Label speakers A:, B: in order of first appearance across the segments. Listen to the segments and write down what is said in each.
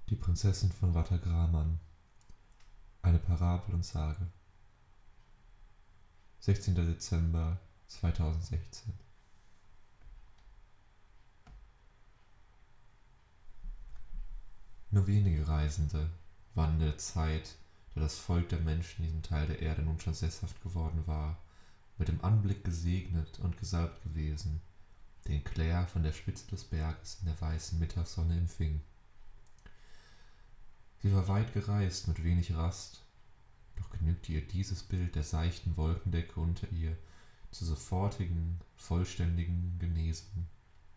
A: Die Prinzessin von Vatagraman. Eine Parabel und Sage. 16. Dezember 2016. Nur wenige Reisende waren in der Zeit, da das Volk der Menschen in diesem Teil der Erde nun schon sesshaft geworden war, mit dem Anblick gesegnet und gesalbt gewesen, den Claire von der Spitze des Berges in der weißen Mittagssonne empfing. Sie war weit gereist mit wenig Rast, doch genügte ihr dieses Bild der seichten Wolkendecke unter ihr zur sofortigen, vollständigen Genesung.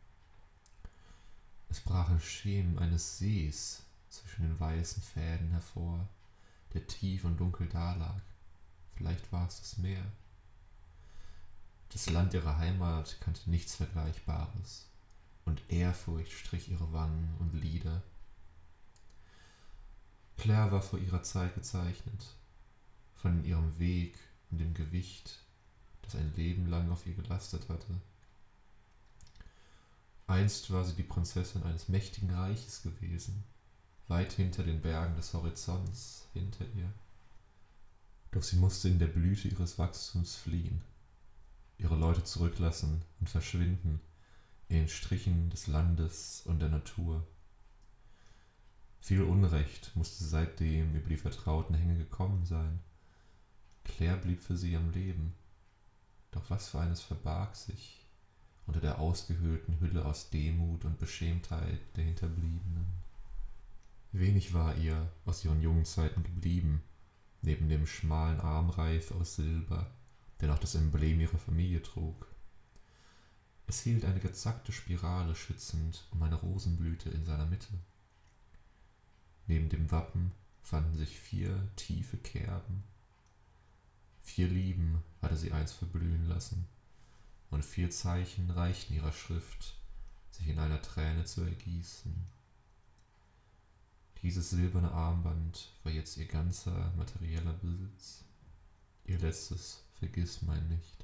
A: Es brachen Schemen eines Sees zwischen den weißen Fäden hervor, der tief und dunkel dalag. Vielleicht war es das Meer. Das Land ihrer Heimat kannte nichts Vergleichbares, und Ehrfurcht strich ihre Wangen und Lider. Claire war vor ihrer Zeit gezeichnet, von ihrem Weg und dem Gewicht, das ein Leben lang auf ihr gelastet hatte. Einst war sie die Prinzessin eines mächtigen Reiches gewesen, weit hinter den Bergen des Horizonts hinter ihr. Doch sie musste in der Blüte ihres Wachstums fliehen, ihre Leute zurücklassen und verschwinden in den Strichen des Landes und der Natur. Viel Unrecht musste seitdem über die vertrauten Hänge gekommen sein. Claire blieb für sie am Leben, doch was für eines verbarg sich unter der ausgehöhlten Hülle aus Demut und Beschämtheit der Hinterbliebenen. Wenig war ihr aus ihren jungen Zeiten geblieben, neben dem schmalen Armreif aus Silber, der noch das Emblem ihrer Familie trug. Es hielt eine gezackte Spirale schützend um eine Rosenblüte in seiner Mitte. Neben dem Wappen fanden sich 4 tiefe Kerben. 4 Lieben hatte sie einst verblühen lassen, und 4 Zeichen reichten ihrer Schrift, sich in einer Träne zu ergießen. Dieses silberne Armband war jetzt ihr ganzer materieller Besitz, ihr letztes Vergissmeinnicht.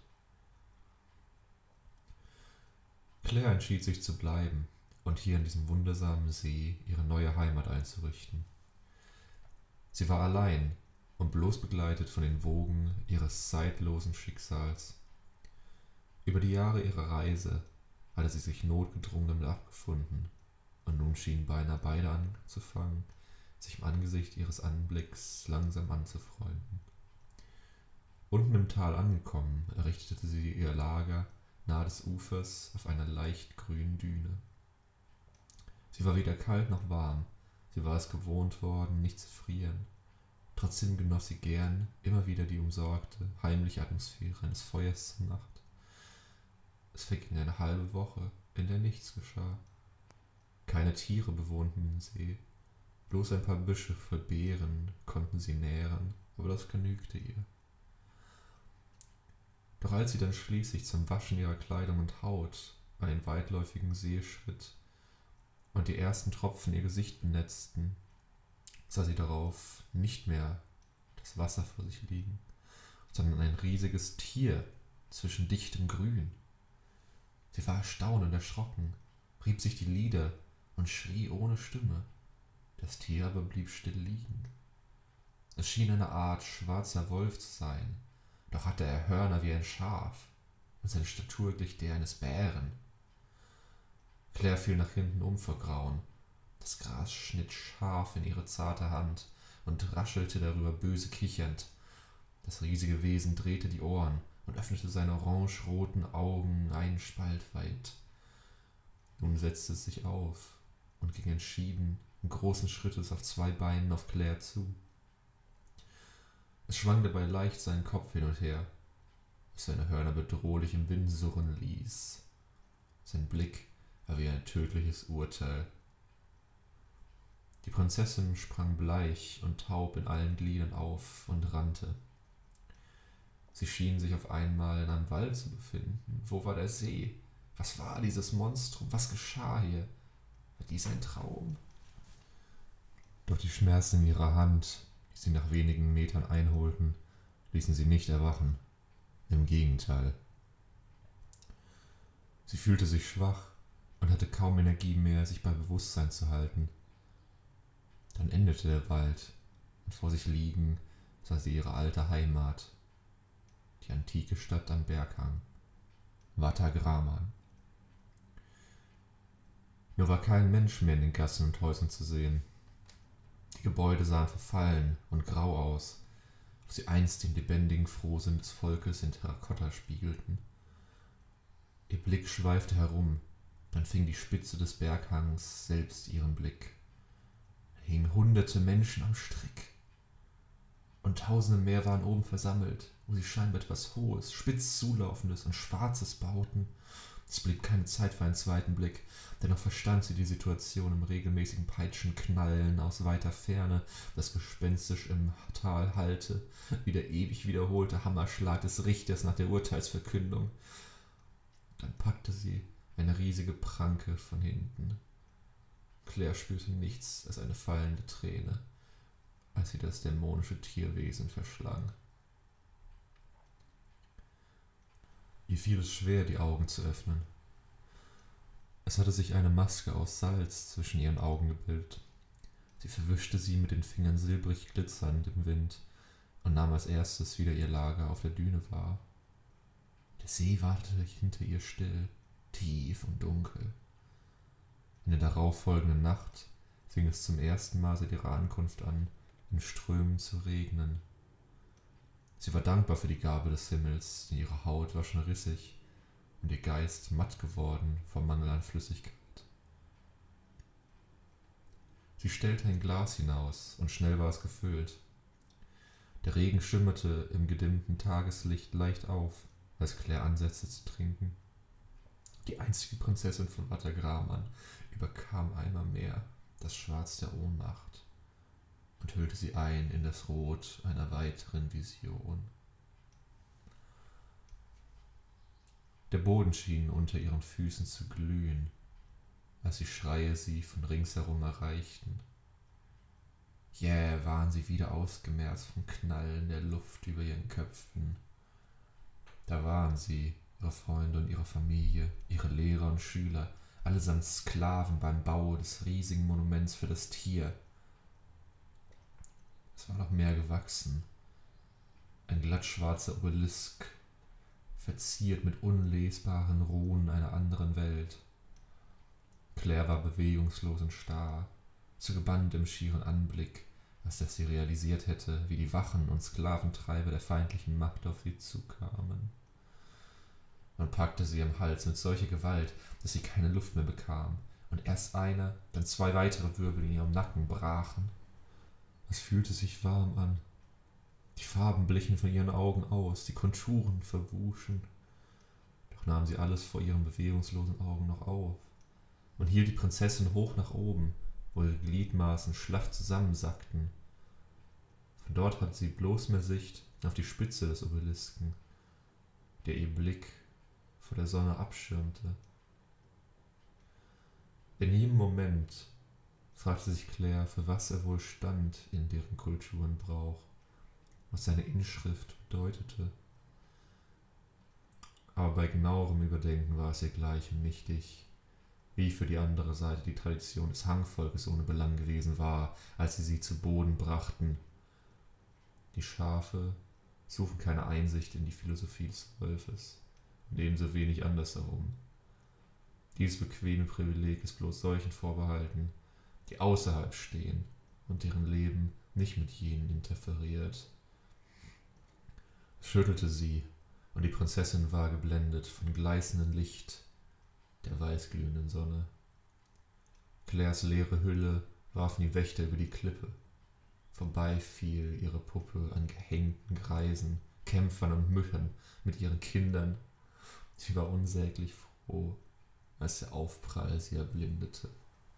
A: Claire entschied sich zu bleiben und hier in diesem wundersamen See ihre neue Heimat einzurichten. Sie war allein und bloß begleitet von den Wogen ihres zeitlosen Schicksals. Über die Jahre ihrer Reise hatte sie sich notgedrungen damit abgefunden, und nun schienen beinahe beide anzufangen, sich im Angesicht ihres Anblicks langsam anzufreunden. Unten im Tal angekommen, errichtete sie ihr Lager nahe des Ufers auf einer leicht grünen Düne. Sie war weder kalt noch warm, sie war es gewohnt worden, nicht zu frieren. Trotzdem genoss sie gern immer wieder die umsorgte, heimliche Atmosphäre eines Feuers zur Nacht. Es verging eine halbe Woche, in der nichts geschah. Keine Tiere bewohnten den See, bloß ein paar Büsche voll Beeren konnten sie nähren, aber das genügte ihr. Doch als sie dann schließlich zum Waschen ihrer Kleidung und Haut an den weitläufigen See schritt und die ersten Tropfen ihr Gesicht benetzten, sah sie darauf nicht mehr das Wasser vor sich liegen, sondern ein riesiges Tier zwischen dichtem Grün. Sie war erstaunt und erschrocken, rieb sich die Lider und schrie ohne Stimme. Das Tier aber blieb still liegen. Es schien eine Art schwarzer Wolf zu sein, doch hatte er Hörner wie ein Schaf, und seine Statur glich der eines Bären. Claire fiel nach hinten um vor Grauen. Das Gras schnitt scharf in ihre zarte Hand und raschelte darüber böse kichernd. Das riesige Wesen drehte die Ohren und öffnete seine orangeroten Augen einen Spalt weit. Nun setzte es sich auf und ging entschieden und großen Schrittes auf 2 Beinen auf Claire zu. Es schwang dabei leicht seinen Kopf hin und her, was seine Hörner bedrohlich im Wind surren ließ. Sein Blick war wie ein tödliches Urteil. Die Prinzessin sprang bleich und taub in allen Gliedern auf und rannte. Sie schien sich auf einmal in einem Wald zu befinden. Wo war der See? Was war dieses Monstrum? Was geschah hier? War dies ein Traum? Doch die Schmerzen in ihrer Hand, die sie nach wenigen Metern einholten, ließen sie nicht erwachen. Im Gegenteil. Sie fühlte sich schwach und hatte kaum Energie mehr, sich bei Bewusstsein zu halten. Dann endete der Wald, und vor sich liegen sah sie ihre alte Heimat, die antike Stadt am Berghang, Vatagraman. Nur war kein Mensch mehr in den Gassen und Häusern zu sehen. Die Gebäude sahen verfallen und grau aus, wo sie einst den lebendigen Frohsinn des Volkes in Terrakotta spiegelten. Ihr Blick schweifte herum, dann fing die Spitze des Berghangs selbst ihren Blick. Da hingen hunderte Menschen am Strick. Und tausende mehr waren oben versammelt, wo sie scheinbar etwas Hohes, spitz zulaufendes und Schwarzes bauten. Es blieb keine Zeit für einen zweiten Blick, dennoch verstand sie die Situation im regelmäßigen Peitschenknallen aus weiter Ferne, das gespenstisch im Tal hallte, wie der ewig wiederholte Hammerschlag des Richters nach der Urteilsverkündung. Dann packte sie eine riesige Pranke von hinten. Claire spürte nichts als eine fallende Träne, als sie das dämonische Tierwesen verschlang. Ihr fiel es schwer, die Augen zu öffnen. Es hatte sich eine Maske aus Salz zwischen ihren Augen gebildet. Sie verwischte sie mit den Fingern silbrig glitzernd im Wind und nahm als erstes wieder ihr Lager auf der Düne wahr. Der See wartete hinter ihr still, tief und dunkel. In der darauffolgenden Nacht fing es zum ersten Mal seit ihrer Ankunft an, in Strömen zu regnen. Sie war dankbar für die Gabe des Himmels, denn ihre Haut war schon rissig und ihr Geist matt geworden vom Mangel an Flüssigkeit. Sie stellte ein Glas hinaus, und schnell war es gefüllt. Der Regen schimmerte im gedimmten Tageslicht leicht auf, als Claire ansetzte zu trinken. Die einzige Prinzessin von Vatagraman überkam einmal mehr das Schwarz der Ohnmacht und hüllte sie ein in das Rot einer weiteren Vision. Der Boden schien unter ihren Füßen zu glühen, als die Schreie sie von ringsherum erreichten. Jäh waren sie wieder ausgemerzt vom Knallen der Luft über ihren Köpfen. Da waren sie, ihre Freunde und ihre Familie, ihre Lehrer und Schüler, allesamt Sklaven beim Bau des riesigen Monuments für das Tier. Es war noch mehr gewachsen. Ein glattschwarzer Obelisk, verziert mit unlesbaren Runen einer anderen Welt. Claire war bewegungslos und starr, so gebannt im schieren Anblick, als dass sie realisiert hätte, wie die Wachen und Sklaventreiber der feindlichen Macht auf sie zukamen. Man packte sie am Hals mit solcher Gewalt, dass sie keine Luft mehr bekam, und erst einer, dann zwei weitere Wirbel in ihrem Nacken brachen. Es fühlte sich warm an. Die Farben blichen von ihren Augen aus, die Konturen verwuschen. Doch nahm sie alles vor ihren bewegungslosen Augen noch auf und hielt die Prinzessin hoch nach oben, wo ihre Gliedmaßen schlaff zusammensackten. Von dort hatte sie bloß mehr Sicht auf die Spitze des Obelisken, der ihr Blick vor der Sonne abschirmte. In jedem Moment fragte sich Claire, für was er wohl stand in deren Kulturenbrauch, was seine Inschrift bedeutete. Aber bei genauerem Überdenken war es ihr gleich und nichtig, wie für die andere Seite die Tradition des Hangvolkes ohne Belang gewesen war, als sie zu Boden brachten. Die Schafe suchen keine Einsicht in die Philosophie des Wolfes und ebenso wenig andersherum. Dieses bequeme Privileg ist bloß solchen vorbehalten, die außerhalb stehen und deren Leben nicht mit jenen interferiert. Es schüttelte sie, und die Prinzessin war geblendet von gleißendem Licht der weißglühenden Sonne. Claires leere Hülle warfen die Wächter über die Klippe. Vorbei fiel ihre Puppe an gehängten Greisen, Kämpfern und Müttern mit ihren Kindern. Sie war unsäglich froh, als der Aufprall sie erblindete.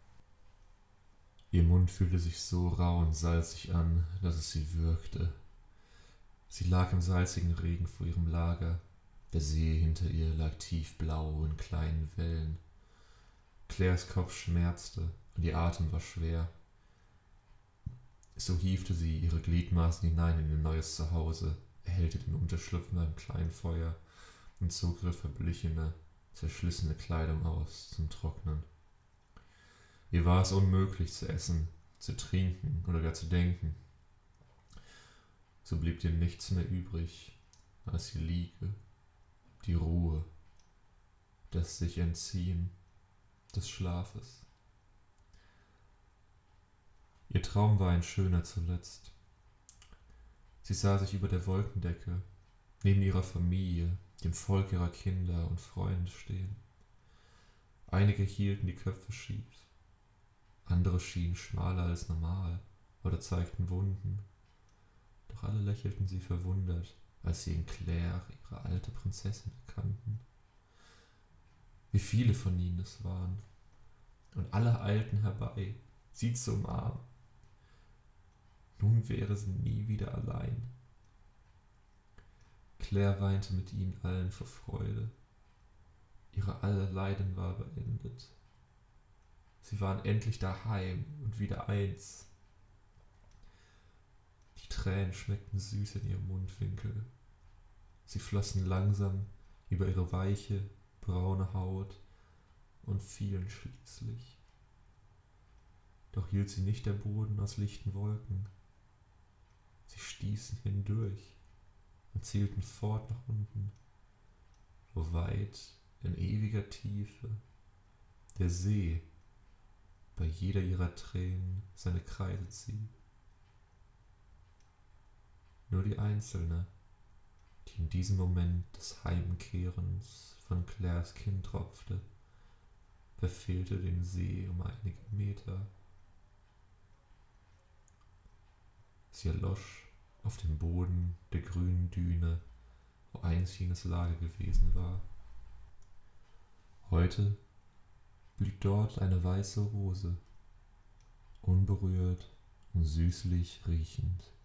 A: Ihr Mund fühlte sich so rau und salzig an, dass es sie würgte. Sie lag im salzigen Regen vor ihrem Lager. Der See hinter ihr lag tiefblau in kleinen Wellen. Claires Kopf schmerzte und ihr Atem war schwer. So hiefte sie ihre Gliedmaßen hinein in ihr neues Zuhause, erhellte den Unterschlupf in einem kleinen Feuer und zog ihre verblichene, zerschlissene Kleidung aus zum Trocknen. Ihr war es unmöglich zu essen, zu trinken oder gar zu denken. So blieb dir nichts mehr übrig als die Liege, die Ruhe, das sich entziehen des Schlafes. Ihr Traum war ein schöner zuletzt. Sie sah sich über der Wolkendecke neben ihrer Familie, dem Volk ihrer Kinder und Freunde stehen. Einige hielten die Köpfe schief, andere schienen schmaler als normal oder zeigten Wunden. Doch alle lächelten sie verwundert, als sie in Claire ihre alte Prinzessin erkannten. Wie viele von ihnen es waren, und alle eilten herbei, sie zu umarmen. Nun wäre sie nie wieder allein. Claire weinte mit ihnen allen vor Freude. Ihre aller Leiden war beendet. Sie waren endlich daheim und wieder eins. Die Tränen schmeckten süß in ihrem Mundwinkel. Sie flossen langsam über ihre weiche, braune Haut und fielen schließlich. Doch hielt sie nicht der Boden aus lichten Wolken. Sie stießen hindurch und zielten fort nach unten, wo weit in ewiger Tiefe der See bei jeder ihrer Tränen seine Kreise zieht. Nur die Einzelne, die in diesem Moment des Heimkehrens von Claires Kinn tropfte, verfehlte den See um einige Meter. Sie erlosch auf dem Boden der grünen Düne, wo einst jenes Lager gewesen war. Heute blüht dort eine weiße Rose, unberührt und süßlich riechend.